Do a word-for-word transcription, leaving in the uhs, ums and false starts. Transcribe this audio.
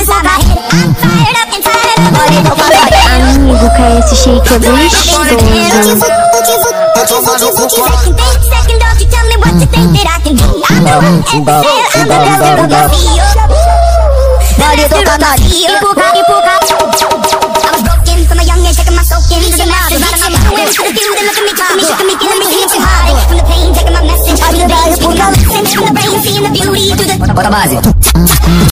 Amigo, cara, esse shake é gostoso. Body to body, ipuka, ipuka. I was broken from a young age, taking my soul into the mouth. I'm went to the field and look at me, took me, shook me, killing me, killing me high. From the pain, taking my message to the veins, speaking my lessons from the brain, seeing the beauty through the. Bota a base.